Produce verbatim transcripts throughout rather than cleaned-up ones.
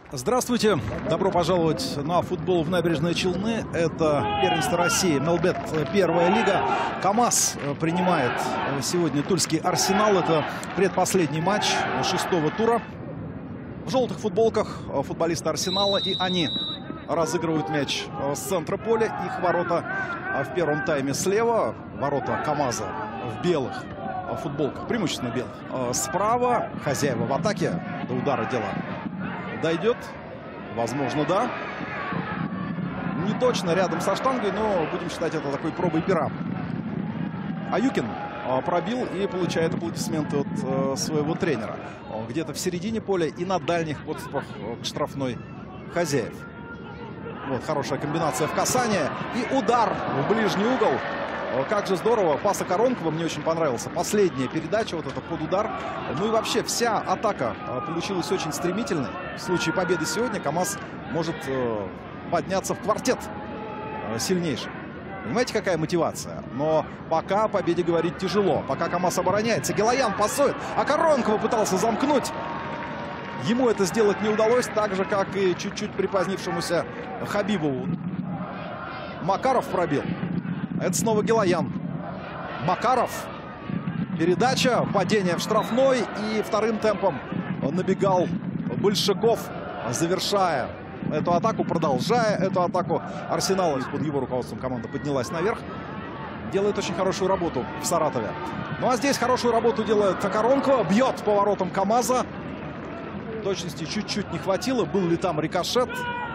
Здравствуйте! Добро пожаловать на футбол в Набережные Челны. Это первенство России. Мелбет первая лига. КамАЗ принимает сегодня Тульский Арсенал. Это предпоследний матч шестого тура. В желтых футболках футболисты Арсенала. И они разыгрывают мяч с центра поля. Их ворота в первом тайме слева. Ворота КамАЗа в белых футболках, преимущественно белых. Справа хозяева в атаке. До удара дело дойдет? Возможно, да. Не точно рядом со штангой, но будем считать это такой пробой пера. Аюкин пробил и получает аплодисменты от э, своего тренера. Где-то в середине поля и на дальних подступах к штрафной хозяев. Вот хорошая комбинация в касание. И удар в ближний угол. Как же здорово. Пас Окоронкова мне очень понравился. Последняя передача, вот это под удар. Ну и вообще вся атака получилась очень стремительной. В случае победы сегодня КамАЗ может э, подняться в квартет э, сильнейший. Понимаете, какая мотивация? Но пока о победе говорить тяжело. Пока КамАЗ обороняется. Гелоян пасует. Окоронкова пытался замкнуть. Ему это сделать не удалось. Так же, как и чуть-чуть припозднившемуся Хабибову. Макаров пробил. Это снова Гелоян. Макаров. Передача. Падение в штрафной. И вторым темпом набегал Большаков, завершая эту атаку, продолжая эту атаку Арсенала. Под его руководством команда поднялась наверх. Делает очень хорошую работу в Саратове. Ну а здесь хорошую работу делает Окоронкова. Бьет по воротам КамАЗа. Точности чуть-чуть не хватило. Был ли там рикошет?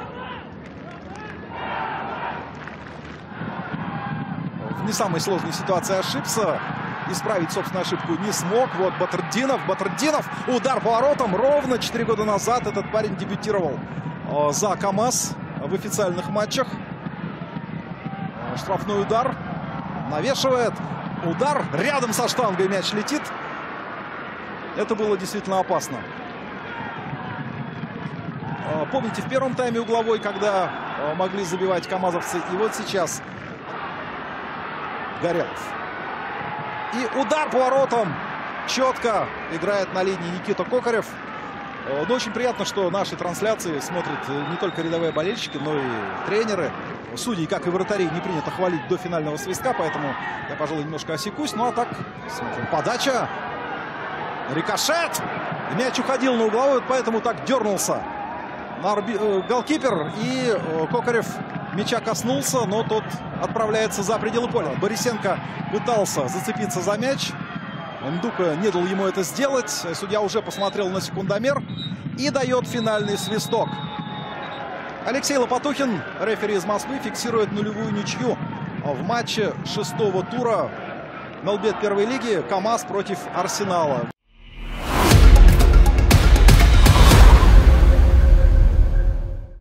В не самой сложной ситуации ошибся. Исправить собственную ошибку не смог. Вот Батырдинов. Батырдинов. Удар по воротам. Ровно четыре года назад этот парень дебютировал за КамАЗ в официальных матчах. Штрафной удар. Навешивает. Удар. Рядом со штангой мяч летит. Это было действительно опасно. Помните, в первом тайме угловой, когда могли забивать камазовцы. И вот сейчас Горелов. И удар по воротам. Четко играет на линии Никита Кокарев. Но очень приятно, что наши трансляции смотрят не только рядовые болельщики, но и тренеры. Судей, как и вратарей, не принято хвалить до финального свистка, поэтому я, пожалуй, немножко осекусь. Ну а так, смотрим. Подача. Рикошет. Мяч уходил на угловой, поэтому так дернулся Арби... голкипер. И Кокарев мяча коснулся, но тот отправляется за пределы поля. Борисенко пытался зацепиться за мяч. Ндука не дал ему это сделать. Судья уже посмотрел на секундомер и дает финальный свисток. Алексей Лопатухин, рефери из Москвы, фиксирует нулевую ничью в матче шестого тура Мелбет первой лиги. КамАЗ против Арсенала.